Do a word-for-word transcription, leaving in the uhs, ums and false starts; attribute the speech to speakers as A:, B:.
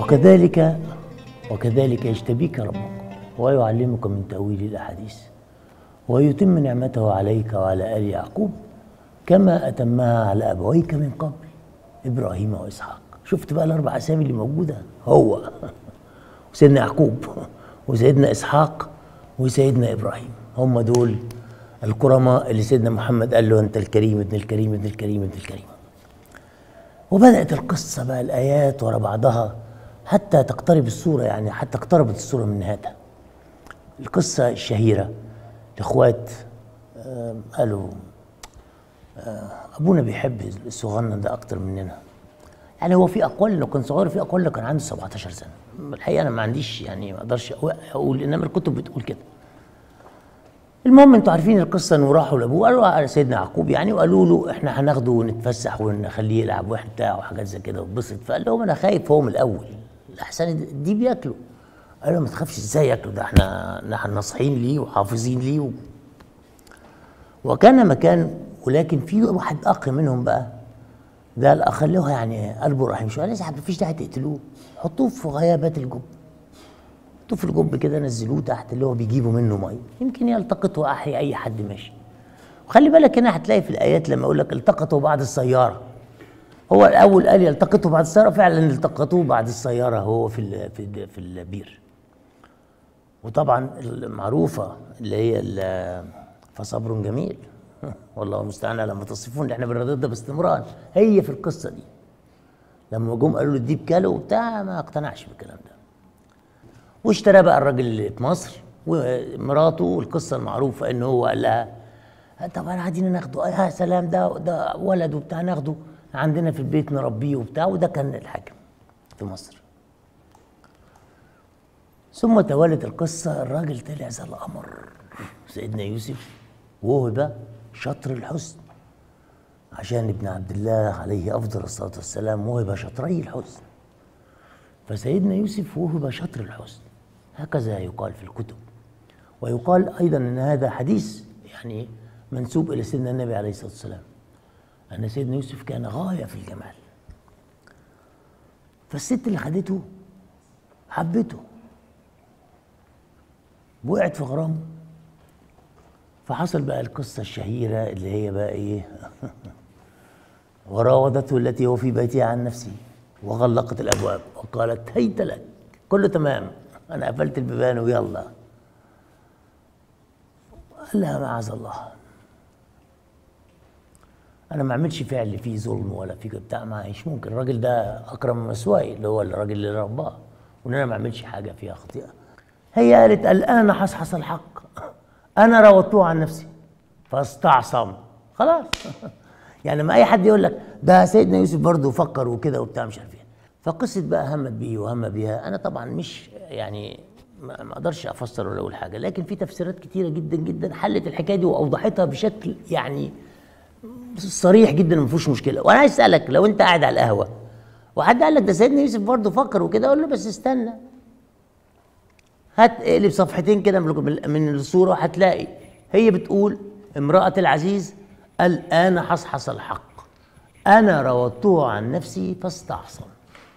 A: وكذلك وكذلك يجتبيك ربك ويعلمك من تأويل الأحاديث ويتم نعمته عليك وعلى آل يعقوب كما أتمها على أبويك من قبل إبراهيم وإسحاق. شفت بقى الأربع أسامي اللي موجودة، هو وسيدنا يعقوب وسيدنا إسحاق وسيدنا إبراهيم، هم دول الكرماء اللي سيدنا محمد قال له أنت الكريم ابن الكريم ابن الكريم ابن الكريم. وبدأت القصة بقى الآيات ورا بعضها حتى تقترب الصورة، يعني حتى اقتربت الصورة من نهايتها. القصة الشهيرة الإخوات آه قالوا آه أبونا بيحب الصغنن ده أكتر مننا. يعني هو في أقوال لو كان صغير، في أقوال لو كان عنده سبعتاشر سنة. الحقيقة أنا ما عنديش، يعني ما أقدرش أقول، إنما الكتب بتقول كده. المهم انتوا عارفين القصه، انه راحوا لابوه قالوا على سيدنا يعقوب يعني، وقالوا له احنا هناخده ونتفسح ونخليه يلعب واحد بتاع وحاجات زي كده ويتبسط. فقال لهم انا خايف هو من الاول احسن الديب ياكله. قال له ما تخافش، ازاي ياكله ده، احنا نحن ناصحين ليه وحافظين ليه و... وكان مكان، ولكن في واحد اخ منهم بقى، ده الاخ اللي هو يعني قلبه رحيم شويه، قال ما فيش داعي تقتلوه، حطوه في غيابات الجب، حطوه في الجب كده، نزلوه تحت اللي هو بيجيبوا منه ميه، يمكن يلتقط واحيا اي حد ماشي. وخلي بالك هنا هتلاقي في الايات لما يقول لك التقطوا بعد السياره، هو الاول قال يلتقطوا بعد السياره، فعلا التقطوه بعد السياره هو في في في البير. وطبعا المعروفه اللي هي فصبر جميل والله المستعان لما تصفون، اللي احنا بنرددها ده باستمرار، هي في القصه دي لما جم قالوا له الديب كاله وبتاع ما اقتنعش بالكلام ده، واشترى بقى الراجل اللي في مصر ومراته. والقصه المعروفه ان هو قال لها طبعا عايزين ناخده، يا سلام ده ده ولد وبتاع، ناخده عندنا في البيت نربيه وبتاع. وده كان الحاكم في مصر. ثم توالت القصه، الراجل طلع زي القمر سيدنا يوسف، وهب شطر الحسن، عشان ابن عبد الله عليه افضل الصلاه والسلام وهب شطري الحسن. فسيدنا يوسف وهب شطر الحسن، هكذا يقال في الكتب. ويقال ايضا ان هذا حديث يعني منسوب الى سيدنا النبي عليه الصلاه والسلام، ان سيدنا يوسف كان غايه في الجمال. فالست اللي خدته حبته، وقعت في غرامه. فحصل بقى القصه الشهيره اللي هي بقى ايه وراودته التي هو في بيتها عن نفسه وغلقت الابواب وقالت هيت لك، كله تمام، انا قفلت البيبان ويلا. قال لها معاذ الله، انا ما اعملش فعل فيه ظلم ولا فيه بتاع، معيش ممكن، الراجل ده اكرم مسواي اللي هو الراجل اللي رباه، وان انا ما اعملش حاجه فيها خطيئه. هي قالت الان حصحص الحق، انا راودته عن نفسي فاستعصم، خلاص. يعني ما اي حد يقول لك ده سيدنا يوسف برضه فكر وكده وبتاع مش عارف ايه. فقصه بقى همت بيه وهم بيها، انا طبعا مش يعني ما اقدرش افسر ولا اقول حاجه، لكن في تفسيرات كتيره جدا جدا حلت الحكايه دي واوضحتها بشكل يعني صريح جدا، ما فيهوش مشكله. وانا عايز اسالك، لو انت قاعد على القهوه وحد قال لك ده سيدنا يوسف برضه فكر وكده، اقول له بس استنى، هات اقلب صفحتين كده من الصوره، هتلاقي هي بتقول امراه العزيز الان حصحص الحق، انا راودته عن نفسي فاستعصم.